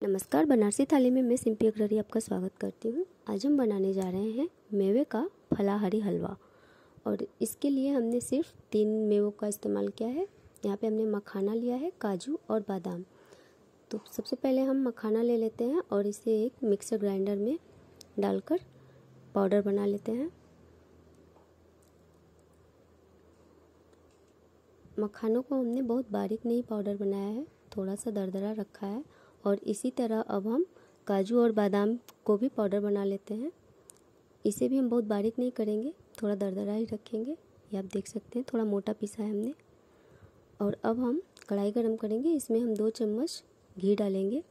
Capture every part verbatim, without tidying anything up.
नमस्कार, बनारसी थाली में मैं सिंपी अग्रवाल आपका स्वागत करती हूँ। आज हम बनाने जा रहे हैं मेवे का फलाहारी हलवा। और इसके लिए हमने सिर्फ तीन मेवों का इस्तेमाल किया है। यहाँ पे हमने मखाना लिया है, काजू और बादाम। तो सबसे पहले हम मखाना ले लेते हैं और इसे एक मिक्सर ग्राइंडर में डालकर पाउडर बना लेते हैं। मखानों को हमने बहुत बारीक नहीं पाउडर बनाया है, थोड़ा सा दरदरा रखा है। और इसी तरह अब हम काजू और बादाम को भी पाउडर बना लेते हैं। इसे भी हम बहुत बारीक नहीं करेंगे, थोड़ा दरदरा ही रखेंगे। ये आप देख सकते हैं, थोड़ा मोटा पीसा है हमने। और अब हम कढ़ाई गरम करेंगे, इसमें हम दो चम्मच घी डालेंगे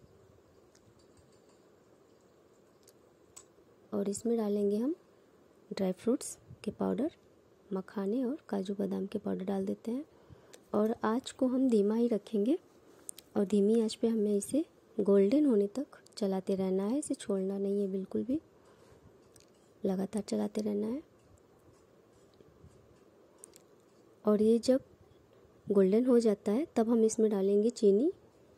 और इसमें डालेंगे हम ड्राई फ्रूट्स के पाउडर, मखाने और काजू बादाम के पाउडर डाल देते हैं। और आँच को हम धीमा ही रखेंगे और धीमी आंच पे हमें इसे गोल्डन होने तक चलाते रहना है। इसे छोड़ना नहीं है, बिल्कुल भी लगातार चलाते रहना है। और ये जब गोल्डन हो जाता है तब हम इसमें डालेंगे चीनी।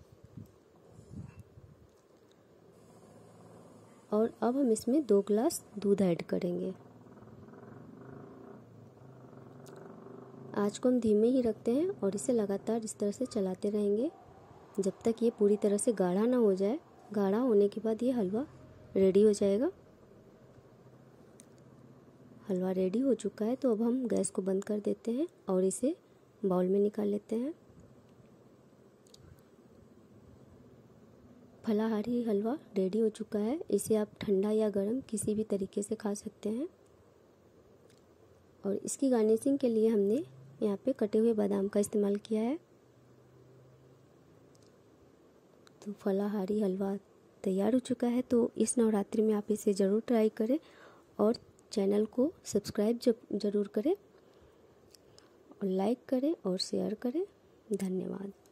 और अब हम इसमें दो ग्लास दूध ऐड करेंगे। आंच को हम धीमे ही रखते हैं और इसे लगातार इस तरह से चलाते रहेंगे जब तक ये पूरी तरह से गाढ़ा ना हो जाए। गाढ़ा होने के बाद ये हलवा रेडी हो जाएगा। हलवा रेडी हो चुका है, तो अब हम गैस को बंद कर देते हैं और इसे बाउल में निकाल लेते हैं। फलाहारी हलवा रेडी हो चुका है। इसे आप ठंडा या गर्म किसी भी तरीके से खा सकते हैं। और इसकी गार्निशिंग के लिए हमने यहाँ पे कटे हुए बादाम का इस्तेमाल किया है। तो फलाहारी हलवा तैयार हो चुका है। तो इस नवरात्रि में आप इसे ज़रूर ट्राई करें और चैनल को सब्सक्राइब ज़रूर करें और लाइक करें और शेयर करें। धन्यवाद।